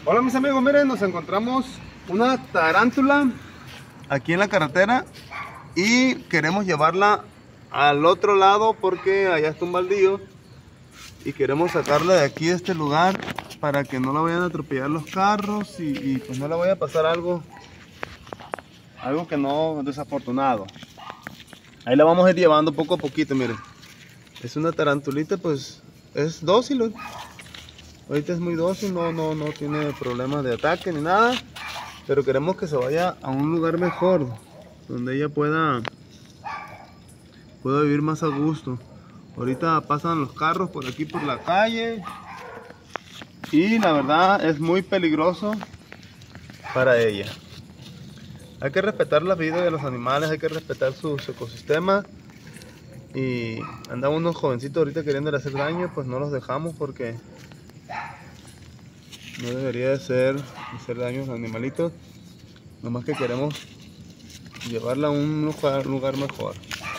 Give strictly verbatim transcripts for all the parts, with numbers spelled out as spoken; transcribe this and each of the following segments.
Hola mis amigos, miren, nos encontramos una tarántula aquí en la carretera y queremos llevarla al otro lado porque allá está un baldío y queremos sacarla de aquí, de este lugar, para que no la vayan a atropellar los carros y, y pues no le vaya a pasar algo algo que no, desafortunado. Ahí la vamos a ir llevando poco a poquito. Miren, es una tarantulita, pues es dócil. Ahorita es muy dócil, no, no, no tiene problemas de ataque ni nada, pero queremos que se vaya a un lugar mejor, donde ella pueda, pueda vivir más a gusto. Ahorita pasan los carros por aquí por la calle y la verdad es muy peligroso para ella. Hay que respetar la vida de los animales, hay que respetar su, su ecosistema. Y andan unos jovencitos ahorita queriéndole hacer daño, pues no los dejamos porque no debería de ser hacer daño a los animalitos. Nomás que queremos llevarla a un lugar, lugar mejor.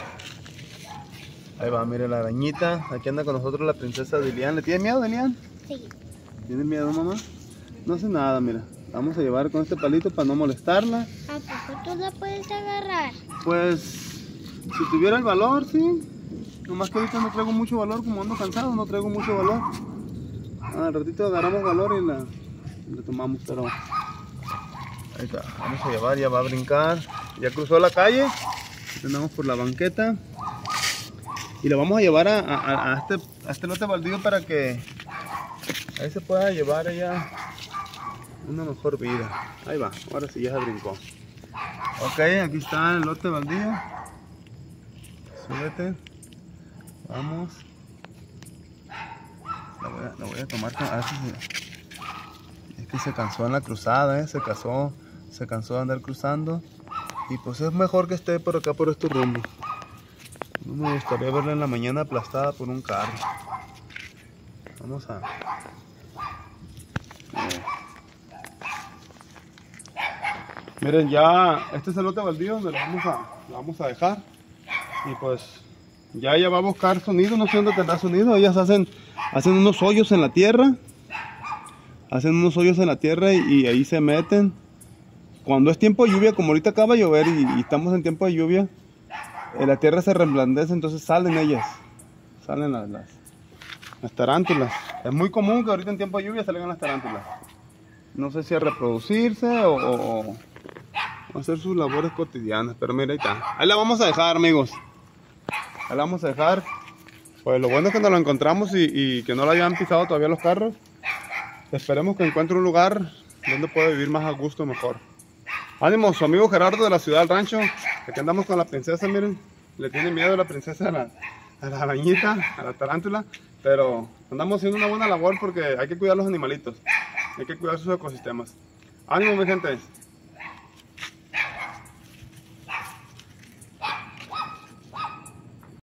Ahí va, mire la arañita. Aquí anda con nosotros la princesa Dilian. ¿Le tiene miedo, Dilian? Sí. ¿Tiene miedo, mamá? No hace nada, mira. Vamos a llevar con este palito para no molestarla. ¿A poco tú la puedes agarrar? Pues, si tuviera el valor, sí. Nomás que ahorita no traigo mucho valor, como ando cansado, no traigo mucho valor. Al ratito agarramos valor y la, y la tomamos, pero ahí está, vamos a llevar, ya va a brincar. Ya cruzó la calle, andamos por la banqueta y la vamos a llevar a, a, a, este, a este lote baldío para que ahí se pueda llevar ella una mejor vida. Ahí va, ahora sí ya se brincó. Ok, aquí está el lote baldío. Súbete. Vamos. La voy a, la voy a tomar. A ver si se, es que se cansó en la cruzada, ¿eh? Se cansó, se cansó de andar cruzando. Y pues es mejor que esté por acá, por estos rumbos. No me gustaría verla en la mañana aplastada por un carro. Vamos a... Eh. Miren, ya este es el lote baldío donde lo vamos a, lo vamos a dejar. Y pues ya ella va a buscar sonido, no sé dónde tendrá sonido. Ellas hacen, hacen unos hoyos en la tierra. Hacen unos hoyos en la tierra y, y ahí se meten. Cuando es tiempo de lluvia, como ahorita acaba de llover y, y estamos en tiempo de lluvia, eh, la tierra se reblandece, entonces salen ellas. Salen las, las, las tarántulas. Es muy común que ahorita en tiempo de lluvia salgan las tarántulas. No sé si a reproducirse o, o, o hacer sus labores cotidianas, pero mira, ahí está. Ahí la vamos a dejar, amigos. Ahí la vamos a dejar. Pues lo bueno es que nos la encontramos y, y que no la hayan pisado todavía los carros. Esperemos que encuentre un lugar donde pueda vivir más a gusto, mejor. Ánimo, su amigo Gerardo de la ciudad del rancho. Aquí andamos con la princesa, miren. Le tiene miedo a la princesa, a la, a la arañita, a la tarántula. Pero andamos haciendo una buena labor porque hay que cuidar los animalitos. Hay que cuidar sus ecosistemas. Ánimo, mi gente.